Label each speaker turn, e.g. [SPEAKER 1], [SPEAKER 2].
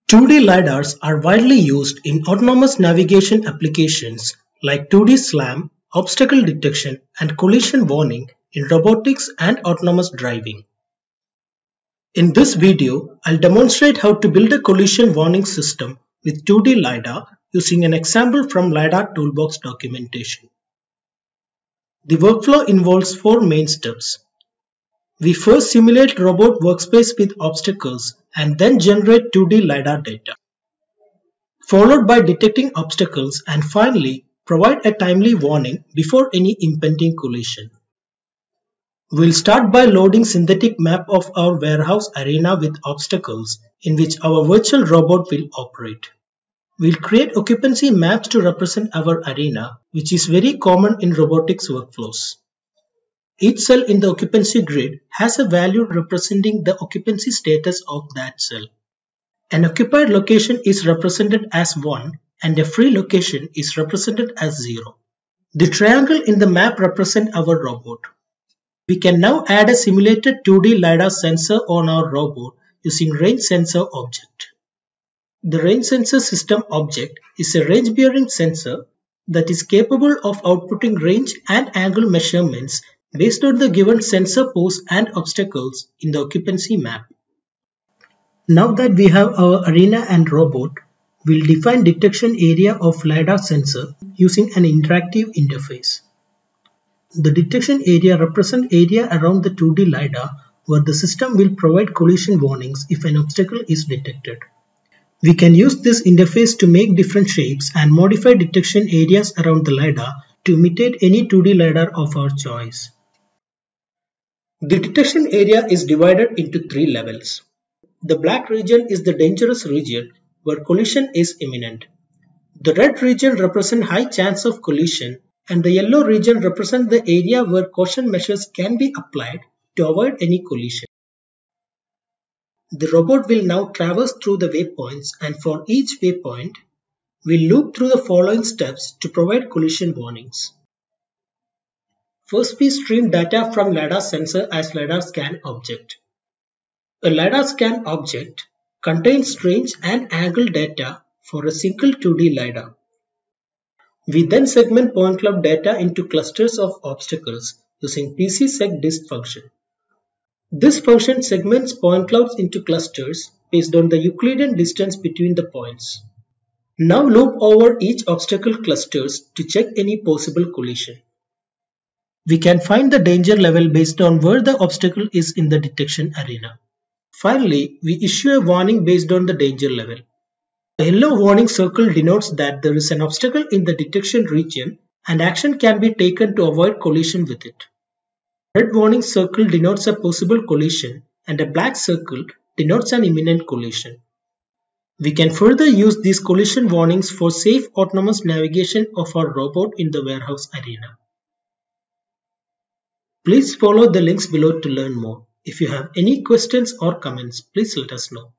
[SPEAKER 1] 2D LiDARs are widely used in autonomous navigation applications like 2D SLAM, obstacle detection, and collision warning in robotics and autonomous driving. In this video, I'll demonstrate how to build a collision warning system with 2D LiDAR using an example from Lidar Toolbox documentation. The workflow involves 4 main steps. We first simulate robot workspace with obstacles and then generate 2D LiDAR data, followed by detecting obstacles and finally provide a timely warning before any impending collision. We'll start by loading synthetic map of our warehouse arena with obstacles in which our virtual robot will operate. We'll create occupancy maps to represent our arena, which is very common in robotics workflows. Each cell in the occupancy grid has a value representing the occupancy status of that cell. An occupied location is represented as 1 and a free location is represented as 0. The triangle in the map represents our robot. We can now add a simulated 2D LiDAR sensor on our robot using range sensor object. The range sensor system object is a range-bearing sensor that is capable of outputting range and angle measurements based on the given sensor pose and obstacles in the occupancy map. Now that we have our arena and robot, we'll define detection area of LiDAR sensor using an interactive interface. The detection area represents area around the 2D LiDAR where the system will provide collision warnings if an obstacle is detected. We can use this interface to make different shapes and modify detection areas around the LiDAR to imitate any 2D LiDAR of our choice. The detection area is divided into 3 levels. The black region is the dangerous region where collision is imminent. The red region represents high chance of collision and the yellow region represents the area where caution measures can be applied to avoid any collision. The robot will now traverse through the waypoints and for each waypoint, we'll loop through the following steps to provide collision warnings. First, we stream data from LiDAR sensor as LiDAR scan object. A LiDAR scan object contains range and angle data for a single 2D LiDAR. We then segment point cloud data into clusters of obstacles using PCSegDist function. This function segments point clouds into clusters based on the Euclidean distance between the points. Now loop over each obstacle clusters to check any possible collision. We can find the danger level based on where the obstacle is in the detection arena. Finally, we issue a warning based on the danger level. A yellow warning circle denotes that there is an obstacle in the detection region and action can be taken to avoid collision with it. A red warning circle denotes a possible collision and a black circle denotes an imminent collision. We can further use these collision warnings for safe autonomous navigation of our robot in the warehouse arena. Please follow the links below to learn more. If you have any questions or comments, please let us know.